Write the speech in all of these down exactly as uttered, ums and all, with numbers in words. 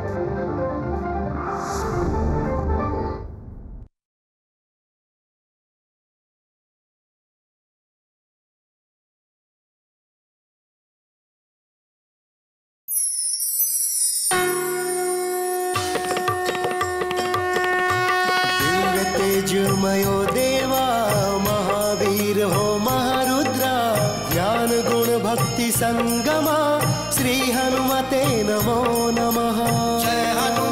तेजमयो देवा महावीर हो महारुद्रा ज्ञान गुण भक्ति संगमा श्री हनुमते नमो नमः। जय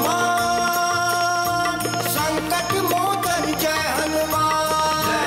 हनुमान संकट मोचन जय हनुमान जय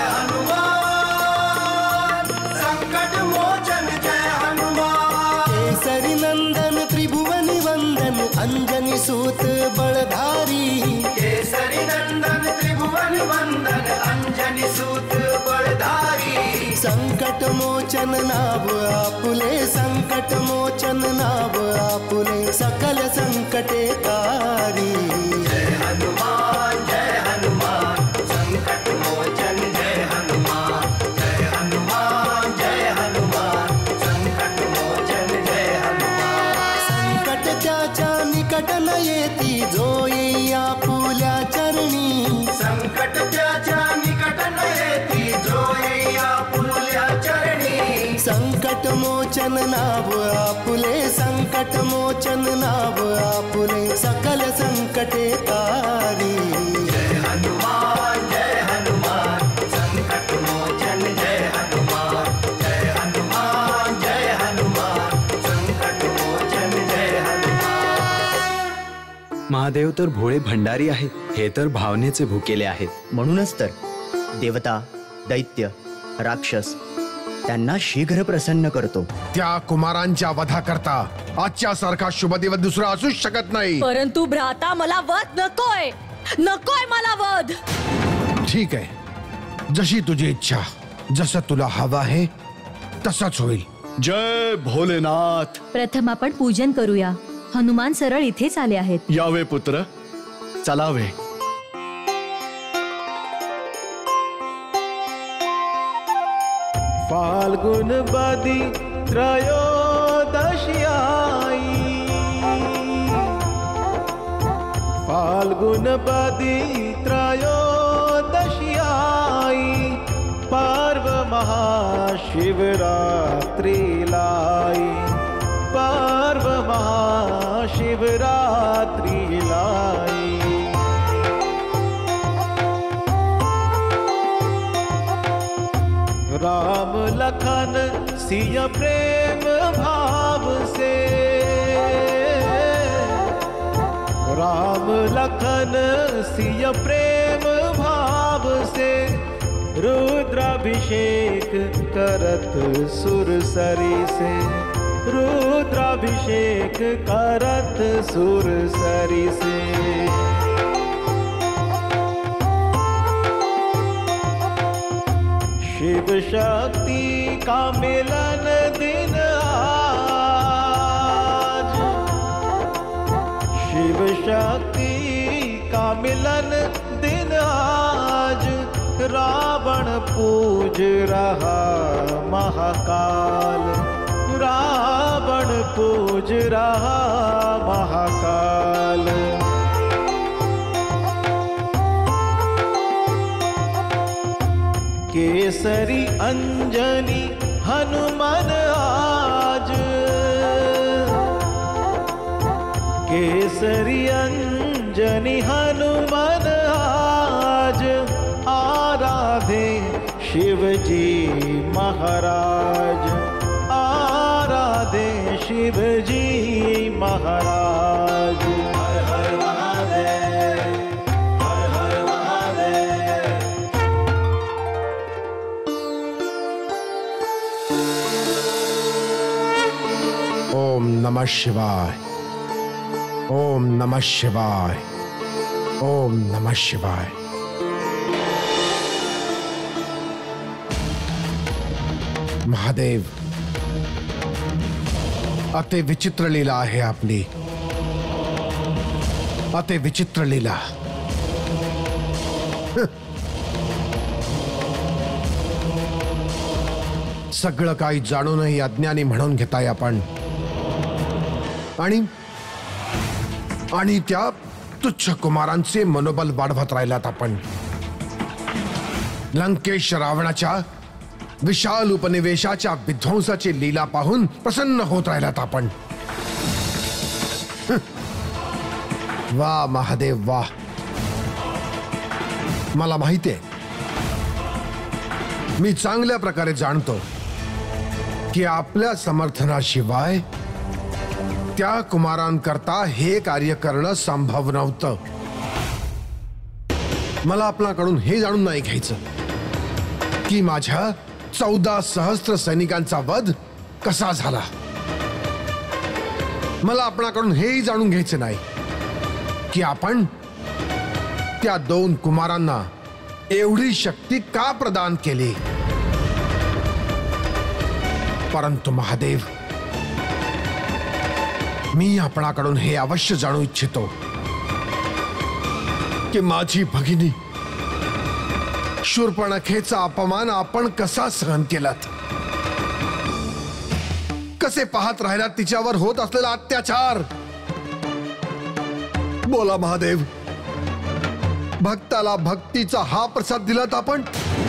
हनुमान संकट मोचन जय हनुमान। केसरी नंदन त्रिभुवन वंदन अंजनी सूत बलधारी केसरी नंदन त्रिभुवन वंदन अंजनी सूत बलधारी। संकट मोचन नाव आपुले संकट मोचन नाव आपुले सकल संकटे कारी। जय हनुमान जय हनुमान संकट मोचन जय हनुमान जय हनुमान जय हनुमान संकट मोचन जय हनुमान। संकट त्याच्या निकट न येती जो येई आपुल्या चरणी संकट त्याच्या निकट न येती जो येई आपुल्या चरणी। संकट मोचन नाव आपुले संकट मोचन नाव आपुले सकल संकटे कारी। जय हनुमान जय हनुमान संकट मोचन जय हनुमान जय हनुमान जय हनुमान संकट मोचन जय हनुमान। महादेव तर भोळे भंडारी आहेत, हे तर भावनेचे भुकेले आहेत। म्हणूनच तर देवता दैत्य राक्षस त्यांना शीघ्र प्रसन्न करतो। त्या कुमारांच्या वधाकरता आजच्या सारखा शुभ दिवस दुसरा असूच शकत नाही। परंतु भ्राता मला वध नकोय, नकोय मला वध। ठीक आहे, जशी तुझी इच्छा, जसं तुला हवं आहे तसंच होईल। जय भोलेनाथ। प्रथम आपण पूजन करूया। हनुमान सरळ इथेच आले आहेत। यावे पुत्र, चलावे। फाल्गुन बदी त्रयोदशी आई फाल्गुन बदी त्रयोदशी आई पर्व महाशिवरात्रि लाई पर्व महाशिवरात्रि लाई। राम लखन सिय प्रेम भाव से राम लखन सिय प्रेम भाव से रुद्राभिषेक करत सुरसरी से रुद्राभिषेक करत सुरसरी से। शिव शक्ति का मिलन दिन आज शिव शक्ति का मिलन दिन आज रावण पूज रहा महाकाल रावण पूज रहा महाकाल। केसरी अंजनी हनुमान आज केसरी अंजनी हनुमान आज आराधे शिवजी महाराज आराधे शिवजी महाराज। हर हर महादेव हर हर महादेव। ओम नमः शिवाय ओम नमः शिवाय ओम नमः शिवाय। महादेव, अति विचित्र लीला आहे आपली, अति विचित्र लीला। सगळं काही जाणूनही अज्ञानी म्हणून घेताय आपण, आणि आणि त्या तुच्छ कुमारांचे मनोबल वाढवत राहिलात आपण. लंकेश रावणाच्या विशाल उपनिवेशाच्या विध्वंसाची लीला पाहून प्रसन्न होत राहिलात आपण. वा महादेव वा. मला माहिती आहे, मी चांगल्या प्रकारे जाणतो की आपल्या समर्थनाशिवाय त्या कुमारांकरता हे कार्य करणं संभव नव्हतं. मला आपल्याकडून हे जाणून नाही घ्यायचं की माझ्या चौदा सहस्त्र सैनिकांचा वध कसा झाला. मला आपणाकडून हेही जाणून घ्यायचं नाही की आपण त्या दोन कुमारांना एवढी शक्ती का प्रदान केली. परंतु महादेव, मी आपणाकडून हे अवश्य जाणू इच्छितो की माझी भगिनी शूर्पणखेचा अपमान आपण कसा सहन केलात. कसे पाहत राहिलात तिच्यावर होत असलेला अत्याचार. बोला महादेव, भक्ताला भक्तीचा हा प्रसाद दिलात आपण.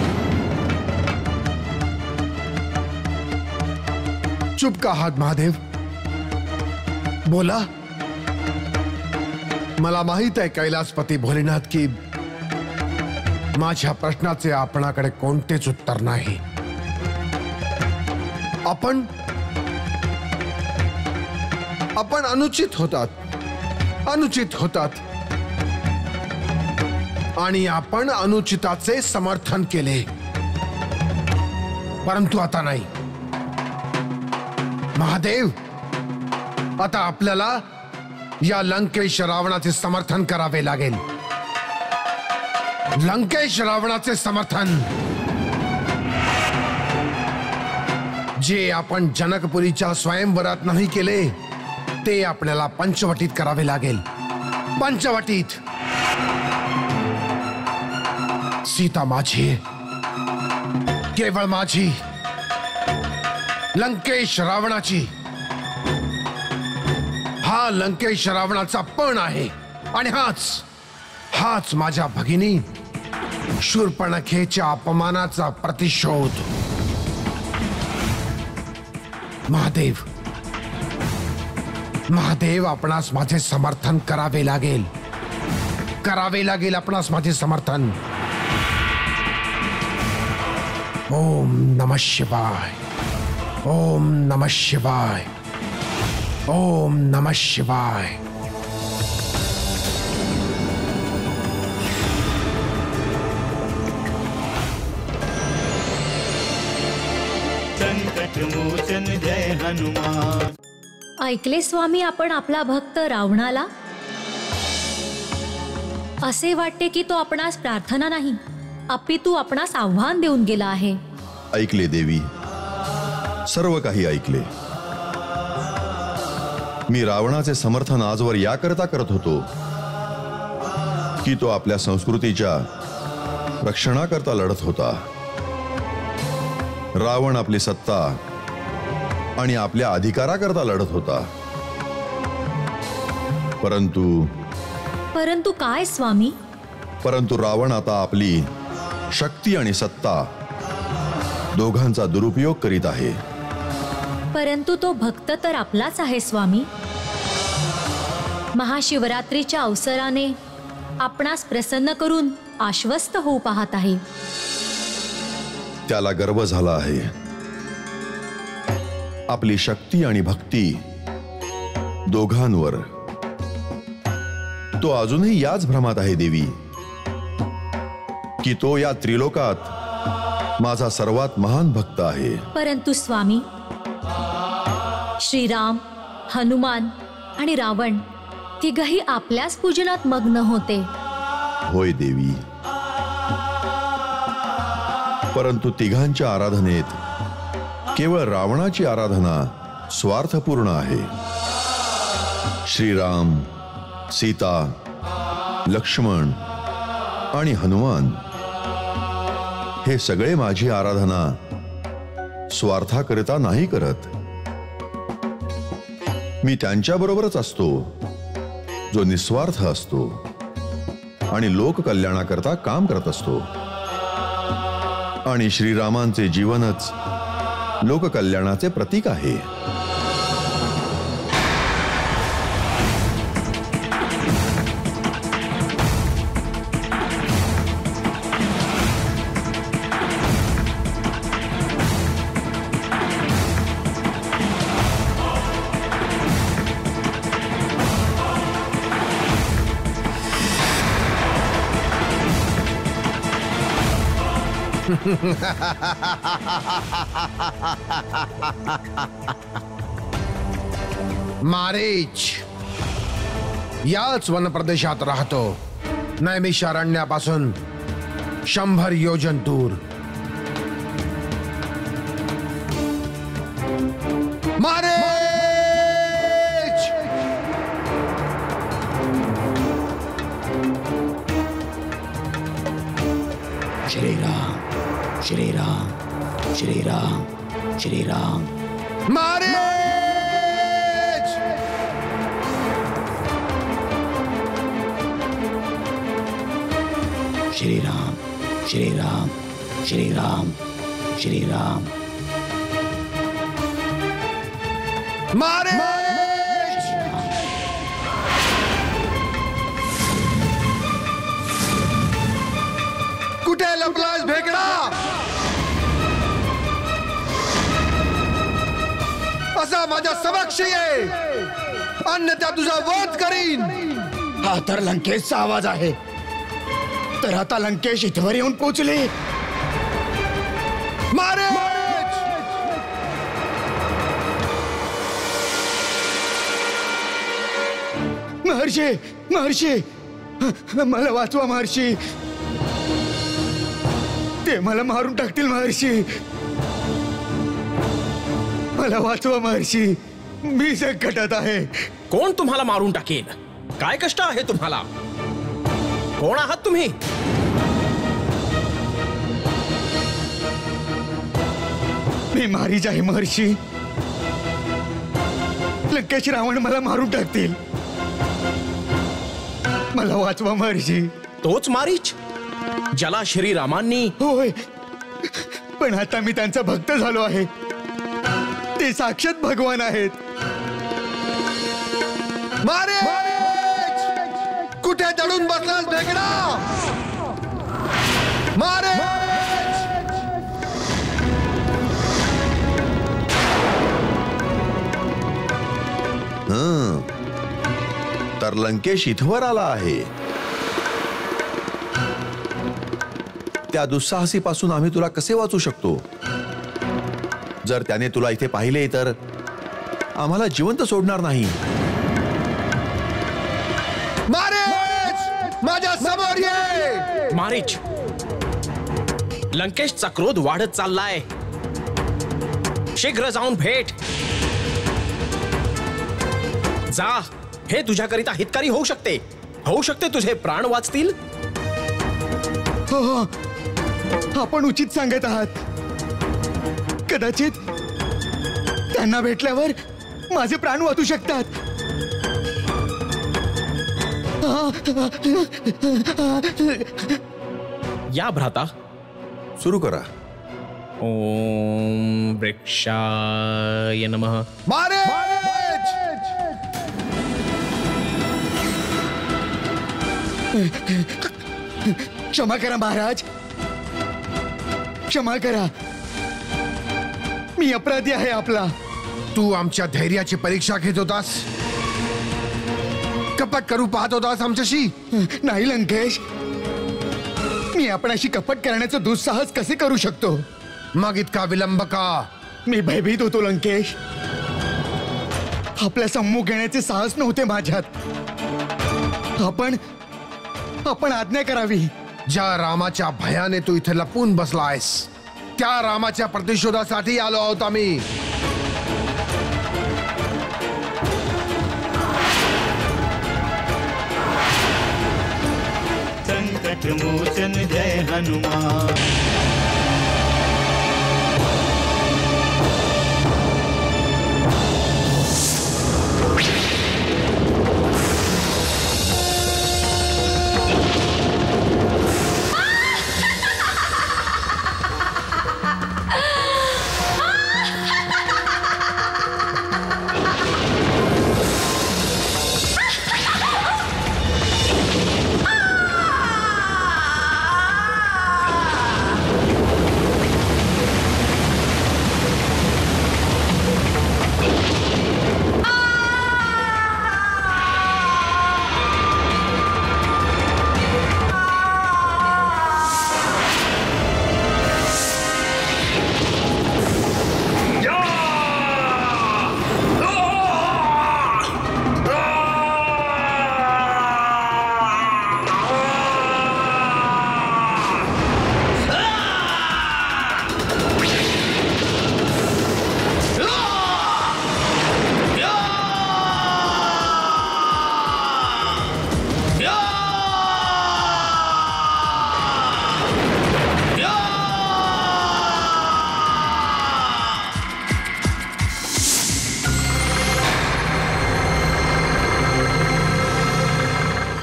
चुप का आहात महादेव? बोला. मला माहित आहे कैलासपती भोलेनाथ की माझ्या प्रश्नाचे आपणाकडे कोणतेच उत्तर नाही. आपण आपण अनुचित होतात, अनुचित होतात आणि आपण अनुचिताचे समर्थन केले. परंतु आता नाही महादेव. आता आपल्याला या लंकेश रावणाचे समर्थन करावे लागेल. लंकेश रावणाचे समर्थन जे आपण जनकपुरीच्या स्वयंवरात नाही केले ते आपल्याला पंचवटीत करावे लागेल. पंचवटीत सीता माझी, केवळ माझी, लंकेश रावणाची. हा लंकेश रावणाचा पण आहे आणि हाच हाच माझ्या भगिनी शूर्पणखेच्या अपमानाचा प्रतिशोध. महादेव, महादेव, आपणास माझे समर्थन करावे लागेल. करावे लागेल आपणास माझे समर्थन. ओम नमः शिवाय. ओम नमः शिवाय. ओम नमः शिवाय. संकट मोचन जय हनुमान. ऐकले स्वामी आपण आपला भक्त रावणाला? असे वाटते की तो आपणास प्रार्थना नाही अपितू आपणास आव्हान देऊन गेला आहे. ऐकले देवी, सर्व काही ऐकले. मी रावणाचे समर्थन आजवर याकरता करत होतो की तो आपल्या संस्कृतीच्या रक्षणाकरता लढत होता. रावण आपली सत्ता आणि आपल्या अधिकाराकरता लढत होता. परंतु परंतु काय स्वामी? परंतु रावण आता आपली शक्ती आणि सत्ता दोघांचा दुरुपयोग करीत आहे. परंतु तो भक्त तर आपलाच आहे स्वामी. महाशिवरात्रीच्या अवसराने आपणास प्रसन्न करून आश्वस्त होऊ पाहत आहे. त्याला गर्व झाला आहे. आपली शक्ती आणि भक्ती दोघांवर. तो अजूनही याच भ्रमात आहे देवी की तो या त्रिलोकात माझा सर्वात महान भक्त आहे. परंतु स्वामी, श्रीराम, हनुमान आणि रावण तिघही आपल्याच पूजनात मग्न होते. होय देवी, परंतु तिघांच्या आराधनेत केवळ रावणाची आराधना स्वार्थपूर्ण आहे. श्रीराम, सीता, लक्ष्मण आणि हनुमान हे सगळे माझी आराधना स्वार्थाकरिता नाही करत. मी त्यांच्याबरोबरच असतो जो निस्वार्थ असतो आणि लोककल्याणाकरता काम करत असतो. आणि श्रीरामांचे जीवनच लोककल्याणाचे प्रतीक आहे. मारीच याच वनप्रदेशात राहतो, नैमिषारण्यापासून शंभर योजन दूर. मारीच! श्रीराम श्रीराम श्रीराम श्रीराम. मारीच! श्रीराम श्रीराम श्रीराम श्रीराम. मारीच! कुठे लपलास भेकडा? असा माझ्या समक्ष ये, अन्यथा तुझा वध करीन. हा तर लंकेशचा आवाज आहे. तर आता लंकेश इथवर येऊन पोचले. मारीच! महर्षी महर्षी मला वाचवा महर्षी. ते मला मारून टाकतील महर्षी. मला वाचवा महर्षी. मी संकटात आहे. कोण तुम्हाला मारून टाकेल? काय कष्ट आहे तुम्हाला? कोण आहात तुम्ही? मी मारीच आहे महर्षी. लंकेश रावण मला मारून टाकतील. मला वाचवा महर्षी. तोच मारीच ज्याला श्रीरामांनी? होय, पण आता मी त्यांचा भक्त झालो आहे. ते साक्षात भगवान आहेत. मारीच! कुठे दडून बसलास भेकडा? मारीच! हं, तर लंकेश इथवर आला आहे. त्या दुस्साहसीपासून आम्ही तुला कसे वाचू शकतो? जर त्याने तुला इथे पाहिले तर आम्हाला जिवंत सोडणार नाही. मारीच! माझ्या समोर ये. मारीच, लंकेशचा क्रोध वाढत चाललाय. शीघ्र जाऊन भेट. जा, हे तुझ्याकरिता हितकारी होऊ शकते. होऊ शकते तुझे प्राण वाचतील. हो, आपण उचित सांगत आहात. कदाचित त्यांना भेटल्यावर माझे प्राण वाचू शकतात. या भ्राता, सुरू करा. ओम वृक्षाय नमः. मारीच! क्षमा करा महाराज, क्षमा करा. मी अपराधी आहे आपला. तू आमच्या धैर्याची परीक्षा घेत होतास? कपट करू पाहत होतास आमच्याशी? नाही लंकेश, मी आपणाशी कपट करण्याचं दुस्साहस कसे करू शकतो? मग इतका विलंब का? मी भयभीत होतो लंकेश. आपल्या सम्मुख येण्याचे साहस नव्हते माझ्यात. आपण आपण आज्ञा करावी. ज्या रामाच्या भयाने तू इथे लपून बसलायस, त्या रामाच्या प्रतिशोधासाठी आलो आहोत आम्ही. संकट मोचन जय हनुमान.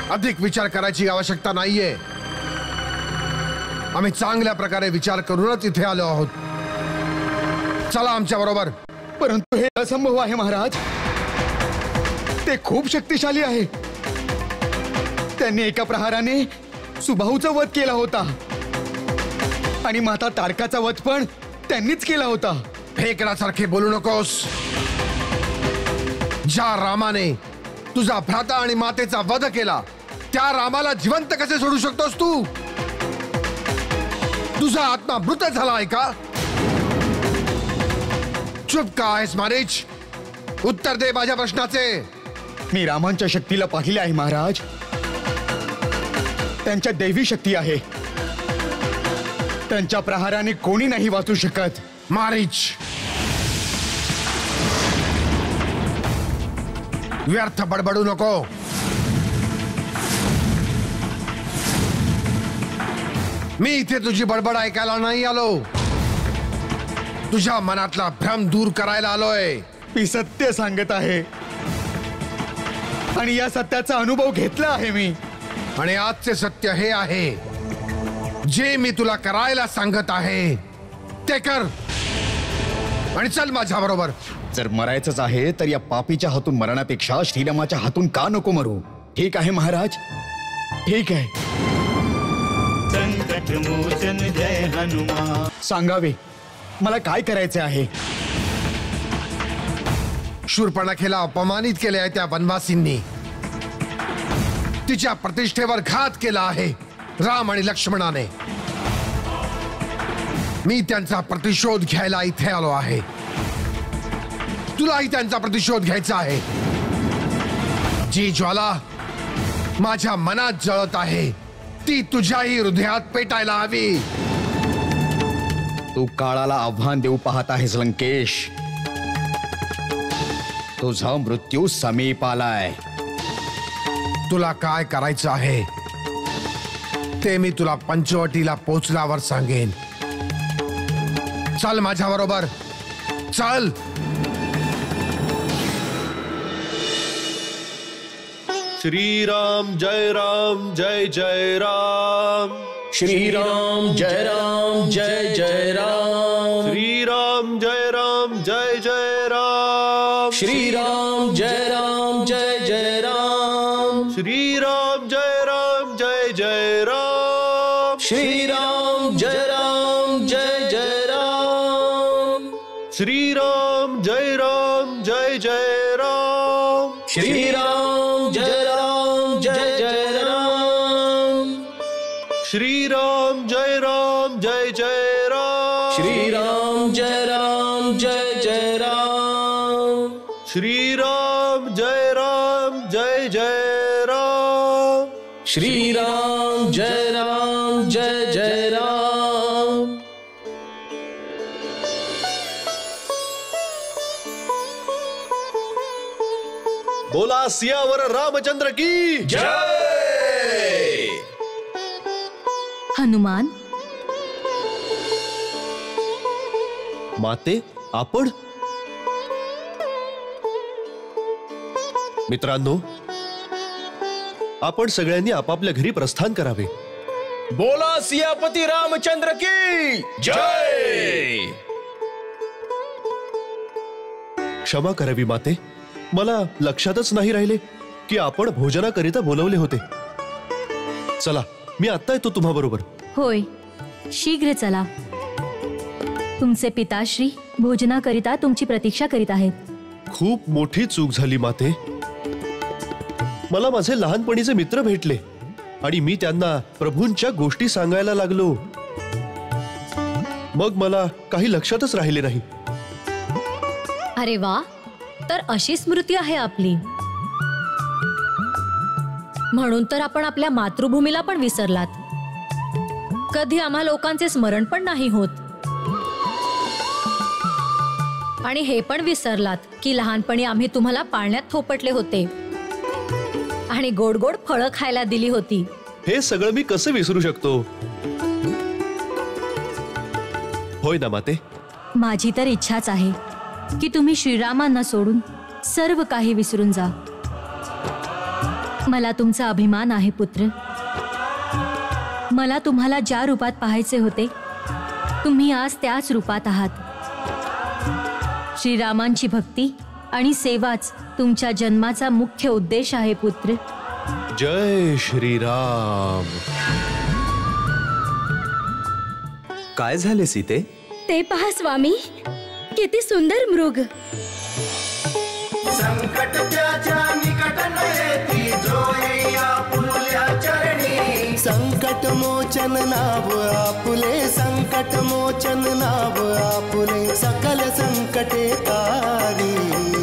अधिक विचार करायची आवश्यकता नाहीये. आम्ही चांगल्या प्रकारे विचार करूनच इथे आलो आहोत. चला आमच्या बरोबर. परंतु हे असंभव आहे महाराज. ते खूप शक्तिशाली आहे. त्यांनी एका प्रहाराने सुबाहूचा वध केला होता आणि माता तारकाचा वध पण त्यांनीच केला होता. फेकण्यासारखे बोलू नकोस. ज्या रामाने तुझा भ्राता आणि मातेचा वध केला त्या रामाला जिवंत कसे सोडू शकतोस तू? तुझा आत्मा मृत झाला आहे का? चुप का आहेस मारीच? उत्तर दे माझ्या प्रश्नाचे. मी रामांच्या शक्तीला पाहिले आहे महाराज. त्यांच्या दैवी शक्ती आहे. त्यांच्या प्रहाराने कोणी नाही वाचू शकत. मारीच, व्यर्थ बडबडू नको. मी इथे तुझी बडबड ऐकायला नाही आलो. तुझ्या मनातला भ्रम दूर करायला आलोय. मी सत्य सांगत आहे आणि या सत्याचा अनुभव घेतला आहे मी. आणि आजचे सत्य हे आहे, जे मी तुला करायला सांगत आहे ते कर आणि चल माझ्या बरोबर. जर मरायचंच आहे तर या पापीच्या हातून मरण्यापेक्षा श्रीरामाच्या हातून का नको मरू? ठीक आहे महाराज, ठीक आहे. संकट मोचन जय हनुमान. सांगावे मला काय करायचे आहे? शूर्पणखेला अपमानित केले आहे त्या वनवासींनी. तिच्या प्रतिष्ठेवर घात केला आहे राम आणि लक्ष्मणाने. मी त्यांचा प्रतिशोध घ्यायला इथे आलो आहे. तुलाही त्यांचा प्रतिशोध घ्यायचा आहे. जी ज्वाला माझ्या मनात जळत आहे ती तुझ्याही हृदयात पेटायला हवी. तू काळाला आव्हान देऊ पाहत आहेस लंकेश. तुझा मृत्यू समीप आलाय. तुला काय करायचं आहे ते मी तुला पंचवटीला पोचल्यावर सांगेन. चल माझ्या बरोबर, चल. श्रीराम जय राम जय जय राम. श्रीराम जय राम जय जय राम. श्रीराम जय राम जय जय राम. श्रीराम जय राम जय जय राम. श्रीराम जय राम जय जय राम. श्रीराम जय राम जय जय राम. श्रीराम जय राम जय जय राम. श्रीराम जय राम जय जय राम. श्रीराम जय राम जय जय राम. श्रीराम जय राम जय जय राम. श्रीराम जय राम जय जय राम. श्रीराम जय राम जय जय राम. बोला सियावर रामचंद्र की जय. हनुमान, माते आपण. मित्रांनो, आपण सगळ्यांनी आपापल्या घरी प्रस्थान करावे. बोला सियापती रामचंद्र की जय. क्षमा करावी माते, मला लक्षातच नाही राहिले की आपण भोजनाकरिता बोलवले होते. चला, मी आता येतो तुम्हा बरोबर. होय, शीघ्र चला. तुमचे पिताश्री भोजनाकरिता तुमची प्रतीक्षा करीत आहेत. खूप मोठी चूक झाली माते. मला माझे लहानपणीचे मित्र भेटले आणि मी त्यांना प्रभूंच्या गोष्टी सांगायला लागलो. मग मला काही लक्षातच राहिले नाही. अरे वा, तर अशी स्मृती आहे आपली. म्हणून तर आपण आपल्या मातृभूमीला पण विसरलात. कधी आम्हा लोकांचे स्मरण पण नाही होत. आणि हे पण विसरलात की लहानपणी आम्ही तुम्हाला पाळण्यात थोपटले होते आणि गोड गोड फळं खायला दिली होती. हे सगळं मी कसं विसरू शकतो? होय ना माते. माझी तर इच्छाच आहे की तुम्ही श्रीरामांना सोडून सर्व काही विसरून जा. मला तुमचा अभिमान आहे पुत्र. मला तुम्हाला ज्या रूपात पाहायचे होते तुम्ही आज त्याच रूपात आहात. श्रीरामांची भक्ती आणि सेवाच तुमच्या जन्माचा मुख्य उद्देश आहे पुत्र. जय श्रीराम. काय झाले सीते? ते पहा स्वामी, किती सुंदर मृग. संकट त्याच्या निकट न येती, जो येई आपुल्या चरणी. संकट मोचन नाव आपुले, संकट मोचन नाव आपुले, सकल संकटे तारी.